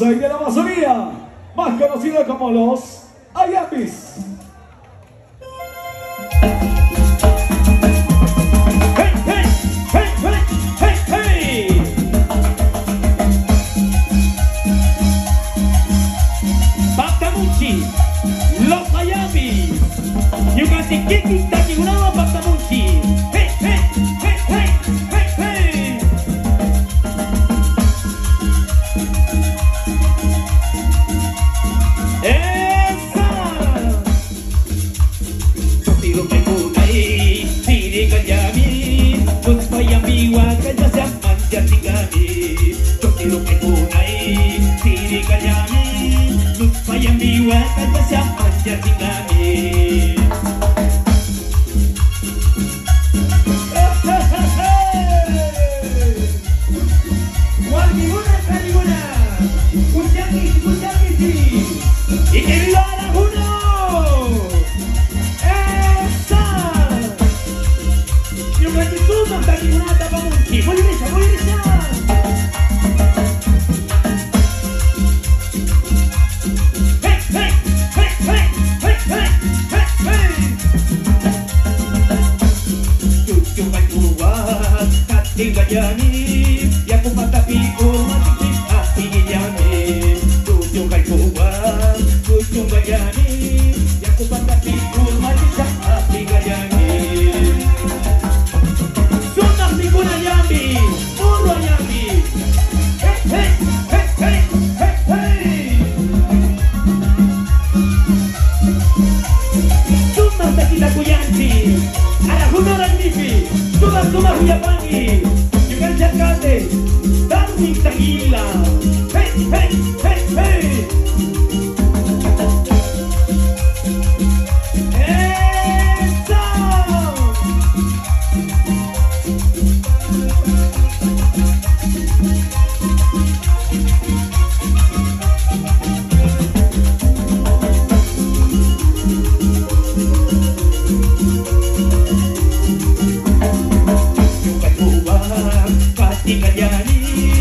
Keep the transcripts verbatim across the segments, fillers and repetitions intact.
Soy de la Amazonía, más conocido como los Ayapis. ¡Hey, hey, hey, hey, hey, hey! Pactamuchi, los Ayapis. Yugati Kiki Takigunama Pactamuchi. ¡Hey, hey, hey, hey, hey, hey! ¡Esa! Tiro que kunai, tiri kanyami, tus payamiwa kanya siaman jatingami. Tiro que kunai, tiri kanyami, tus payamiwa kanya siaman jatingami. Walgiguna kaliguna, kusyaki kusyaki si, ikilara huno. Esa, yung katituma kaliguna tapamunki, mulirisha mulirisha. Hey hey hey hey hey hey hey hey. Cucu kacuwa, kating kajani. Aku matapi umat ini hati jami, tujuh kali kuat, tujuh gajani. Aku matapi umat ini hati gajani. Sunnah diguna yami, urwa yami. Hey hey hey hey hey hey. Sunnah tak kita kuyanti, ada hunoran nipi, sunnah sunnah huyapangi. Juga jakate. Tagila, hey, hey, hey, hey. Esa. Juga kuat, pasti kajani.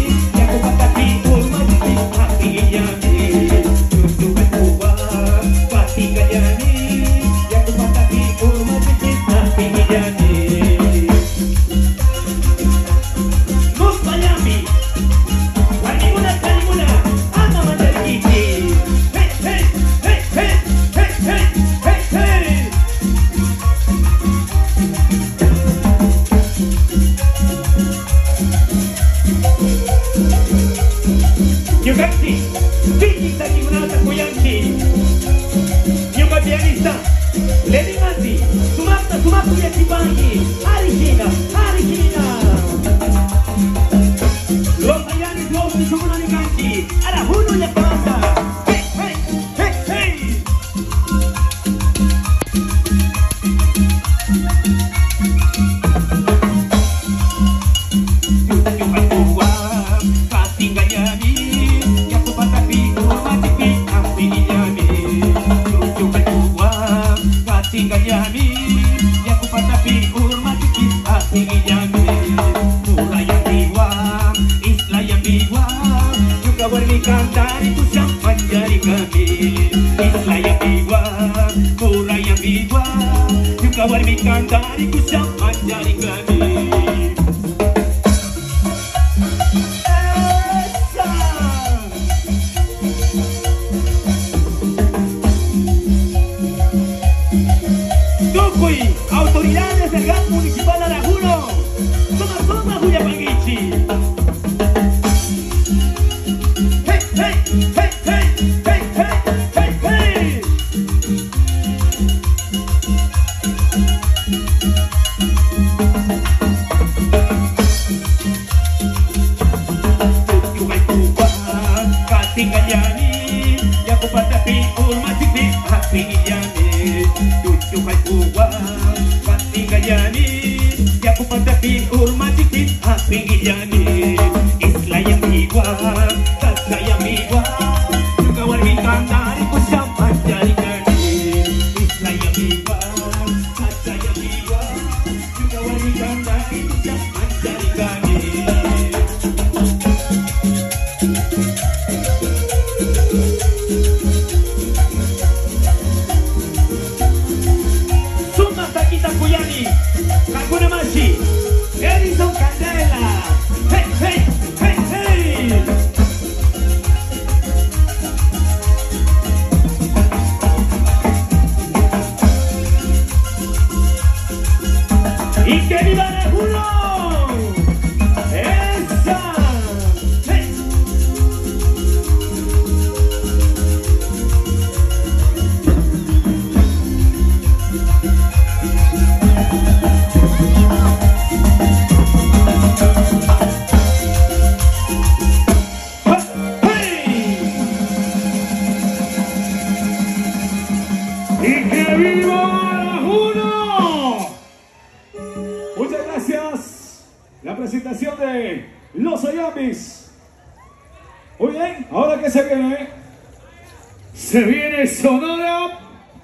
Yugati, Vicky Takigunata Kuyanki, Yuga pianista, Lady Mati, Sumata Sumaku Yakibangi, Arikina, Arikina. Los Ayanis, los Nishuguna Nikanki, Arahuno Yakanda. Hey, hey, hey, hey. Yuga Yuga Kuwa, Katingayani. Gajani, ya kupatapi urmati hati gajani. Mula yang biwa, isla yang biwa, juga bermikantar itu sampai jari kami. Isla yang biwa, mula yang biwa, juga bermikantar itu sampai jari kami. Autoridades del G A M Municipal Arajuno, toma, toma, Julia Pangichi. Hey, hey, hey, hey, hey, hey, hey, hey. Tujuh kuba, kating gajani, ya kupatapi urmati hati jani. Tujuh kuba. Gajani, ya kupatapi urmati hati gajani. Isla yang biwa, kata yang biwa, juga warmikandari ku sampai jari kani. Isla yang biwa, kata yang biwa, juga warmikandari ku sampai jari kani. Suma Taquita Cuyani, Hakuna Machi, Edison Candela. Hey, hey, hey, hey. Y que viva el uno. Esa. Hey. ¡Y que viva la uno! Muchas gracias. La presentación de los Ayambis. Muy bien, ahora que se viene. Se viene Sonora.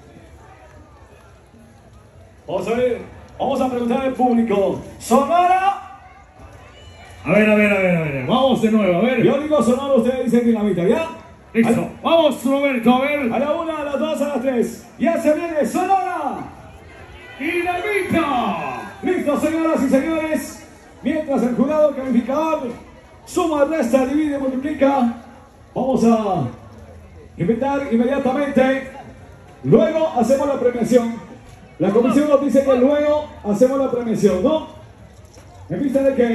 Vamos a ver, vamos a preguntar al público. Sonora. A ver, a ver, a ver, a ver. Vamos de nuevo, a ver. Yo digo Sonora, ustedes dicen Dinamita, ¿ya? Listo. Vamos, Roberto, a ver. A la una, a las dos, a las tres. Ya se viene Sonora. Dinamita. Listo, señoras y señores. Mientras el jurado calificador suma, resta, divide, multiplica, vamos a inventar inmediatamente. Luego hacemos la premiación. La comisión nos dice que luego hacemos la premiación, ¿no? En vista de que